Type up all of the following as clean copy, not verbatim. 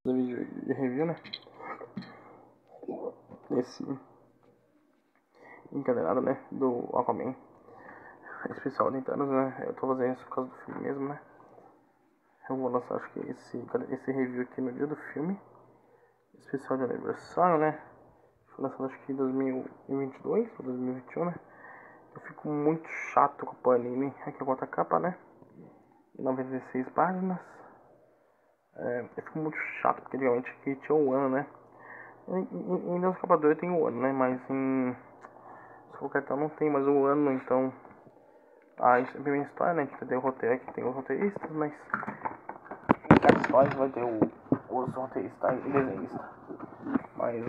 vídeo de review, né? Nesse encadernado, né? Do Aquaman. Especial de 30 anos, né? Eu tô fazendo isso por causa do filme mesmo, né? Eu vou lançar, acho que esse review aqui no dia do filme. Especial de aniversário, né? Foi lançado acho que em 2022 ou 2021, né? Eu fico muito chato com a Panini. Aqui eu boto a capa, né? 96 páginas. Eu fico muito chato porque antigamente aqui tinha o ano, né? Em Deus Escapador tem o ano, né? Mas em Soul Cartão não tem mais o ano, então. Isso é a primeira história, né? Que tem o roteiro aqui, tem os roteiristas, mas em cada história vai ter os roteiristas e desenhistas. Mas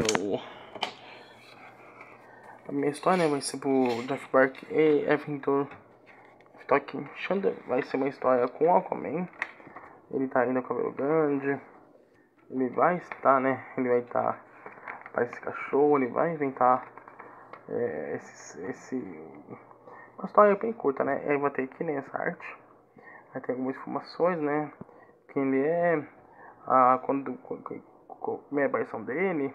a minha história, né, vai ser pro Jeff Bark e Evan Stock Chandler. Vai ser uma história com o Aquaman. Ele tá ainda com o cabelo grande. Ele vai estar, né? Ele vai estar para esse cachorro. Ele vai inventar uma história bem curta, né? Aí vai ter aqui nessa arte. Vai ter algumas informações, né? Quem ele é, quando a primeira aparição dele,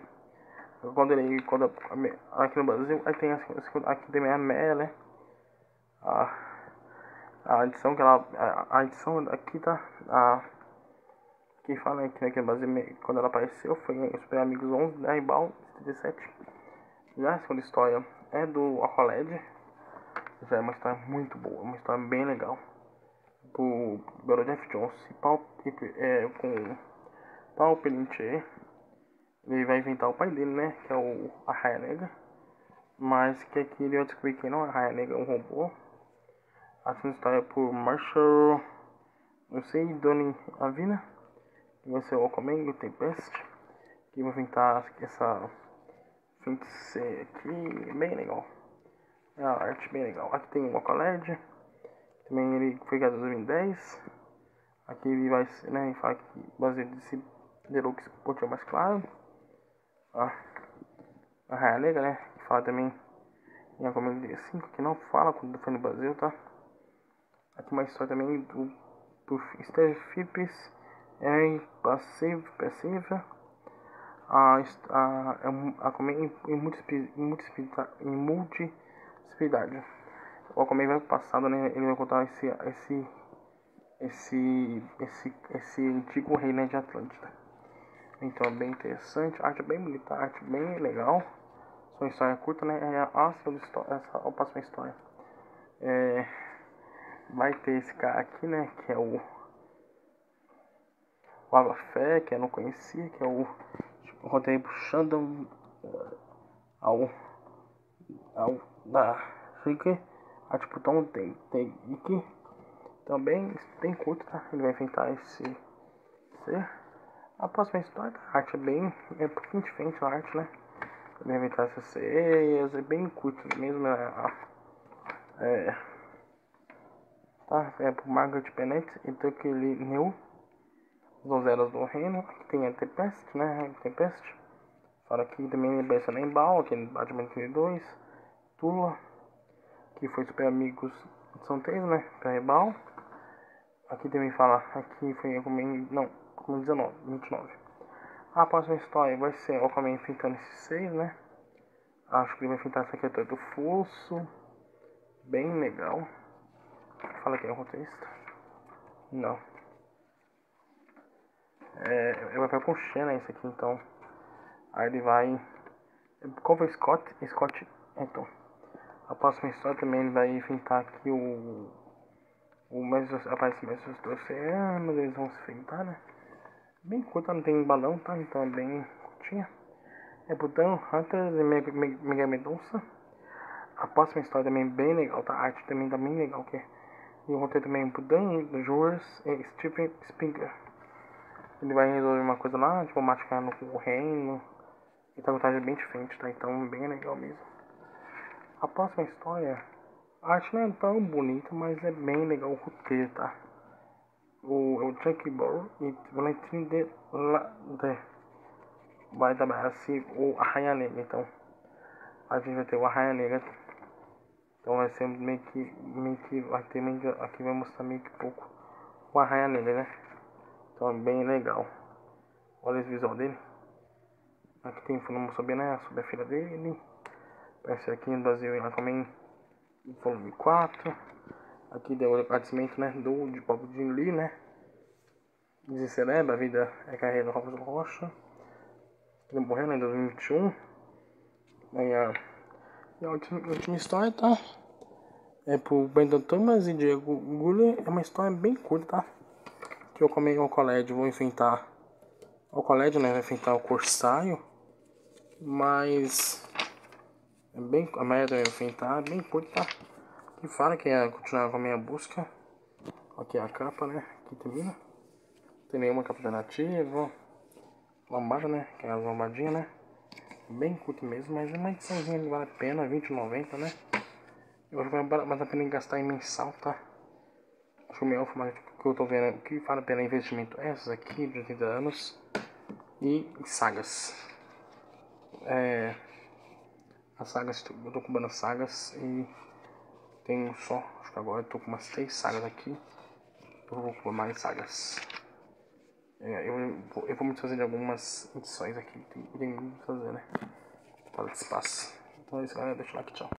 aqui no Brasil, aí tem aqui também a Mé, né? A, a edição que ela, a edição aqui tá, que fala aqui no Brasil, quando ela apareceu, foi em Super Amigos 11, da Ribal 77. Já a segunda história é do Aqualad, já é uma história muito boa, uma história bem legal. Pelo Jeff Jones com Paul Pelintier. Ele vai inventar o pai dele, né? Que é o Arraia Negra. Mas que aqui ele vai descobrir que não é Arraia Negra, é um robô. A segunda história é por Marshall, não sei, Donnie Avina. Que vai ser o Aquaman e o Tempest. Que vai inventar essa feiticeira aqui, bem legal. É a arte bem legal. Aqui tem o Aqualad. Também ele foi criado em 2010. Aqui ele vai, né, falar que baseado desse Deluxe Pontinho mais claro. A Raia Negra, né, que fala também em Aquaman 5, que não fala quando foi no Brasil, tá? Aqui uma história também do Steve Phillips passiva. A Aquaman em multiplicidade. O Aquaman vai pro passado, né, ele vai contar esse antigo rei, né, de Atlântida. Então é bem interessante, a arte é bem bonita, a arte bem legal. Só uma história curta, né? Essa é a próxima história. Vai ter esse cara aqui, né? Que é o Água Fé, que eu não conhecia, que é o roteiro puxando ao da Fique. A tipo Tom tem aqui. Também bem curto, tá? Ele vai enfrentar esse ser. A próxima história, a arte é um pouquinho diferente a arte, né? Ele vai inventar essas seias, é bem curto mesmo, né? Tá? É por Margaret Bennett e Tucker New, as donzelas do reino. Aqui tem a Tempest, né? Tempest. Fala aqui também lembrança Lembal, aqui no Batman 32. Tula, que foi Super Amigos, são três, né? Pra Rebal. Aqui também fala, aqui foi como 19, 29. A próxima história vai ser o Aquaman enfrentando esses seis, né? Acho que ele vai enfrentar a Secretária do Fluxo. Bem legal. Fala que é o roteirista. Não. Ele vai com Shanna isso aqui, então. Aí ele vai. Como foi Scott então. A próxima história também ele vai enfrentar aqui o mestre, aparece o mestre dos oceanos, eles vão se enfrentar, né? Bem curta, não tem balão, tá? Então é bem curtinha. É Budan, Hunters e Mega Medusa. A próxima história também é bem legal, tá? A arte também tá bem legal, que é. E eu vou ter também Budan, Jules e Steven Spinger. Ele vai resolver uma coisa lá, diplomática no reino. Então a vantagem é bem diferente, tá? Então bem legal mesmo. A próxima história, a arte não é tão bonita, mas é bem legal o roteiro, tá? O Chuck Ball e Valentim de vai trabalhar assim o Arraia Negra, então a gente vai ter o Arraia Negra. Então vai ser meio que vai ter aqui vai mostrar meio que pouco o Arraia Negra, né? Então é bem legal. Olha esse visual dele. Aqui tem, não sabia, né, sobre a filha dele. Esse aqui no Brasil ela também volume 4. Aqui deu o agradecimento, né, de Bob Jim Lee, né. Desencelebra, a vida é carreira do Robson Rocha. Ele morreu, né, em 2021. Aí a última história, tá? É pro Brandon Thomas e Diego Guller. É uma história bem curta, tá? Que eu comei ao colégio, vou enfrentar ao colégio, né, vai enfrentar o Corsário. Mas é bem, a merda vai enfrentar, é bem curta, tá? E fala que ia continuar com a minha busca. Aqui é a capa, né? Aqui termina. Não tem nenhuma capa alternativa. Lombada, né? Que é as lombadinhas, né? Bem curto mesmo, mas é uma ediçãozinha que vale a pena, R$20,90, né? Eu acho que vale mais a pena gastar em mensal, tá? Acho que o melhor formato que eu tô vendo, o que vale a pena investimento é essas aqui, de 80 anos. E sagas. As sagas, eu tô comprando sagas e tenho só, acho que agora eu tô com umas 3 sagas aqui. Eu vou comprar mais sagas. Eu vou me fazer de algumas edições aqui. Tem muito fazer, né? Fala de espaço. Então é isso, galera. Deixa o like, tchau.